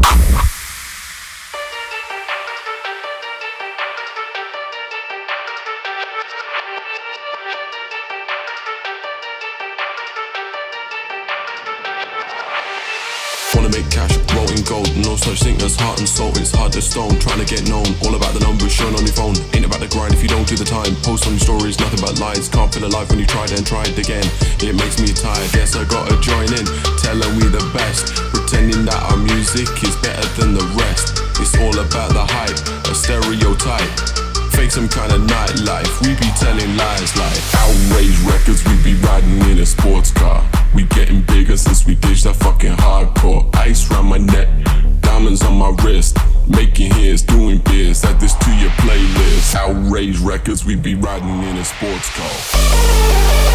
Wanna make cash, rolling gold, no such thing as heart and soul. It's hard to stone, trying to get known. All about the numbers shown on your phone. Ain't about the grind if you don't do the time. Post on your stories, nothing but lies. Can't feel alive when you tried and tried again. It makes me tired, guess I gotta join in. Telling we the best, pretending that our music is better than the rest. It's all about the hype, a stereotype. Fake some kind of nightlife, we be telling lies like Outrage Records, we be riding in a sports car. We getting bigger since we ditched that fucking hardcore. Ice round my neck, diamonds on my wrist. Making hits, doing beers, add this to your playlist. Outrage Records, we be riding in a sports car.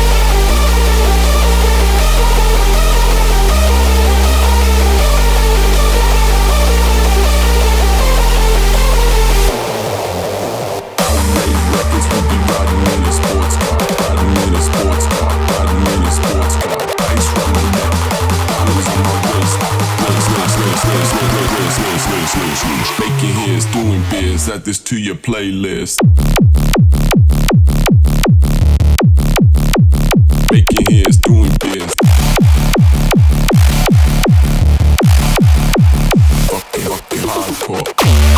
Making hits, doing beers, add this to your playlist. Making hits, doing beers. Fucking hardcore.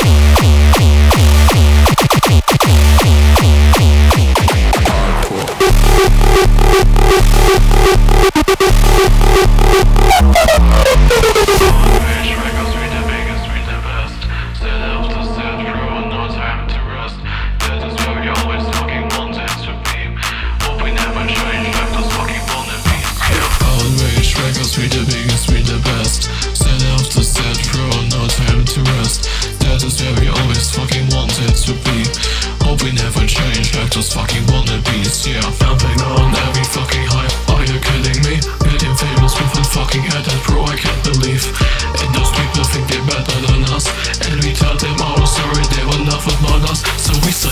We the biggest, we the best. Set after set, pro, no time to rest. That is where we always fucking wanted to be. Hope we never change, like those fucking wannabes, yeah. Jumping on every fucking hype, are you kidding me? Getting famous with a fucking headed, bro, I can't believe. And those people think they're better than us, and we tell them our story, they will never about us. So we say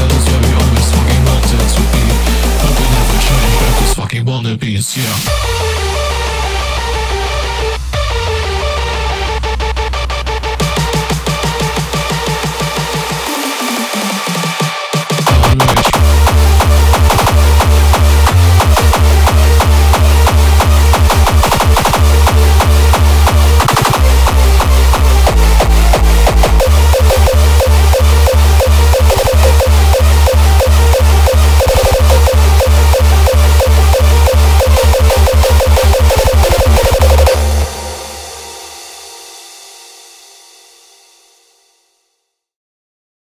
wannabes, yeah.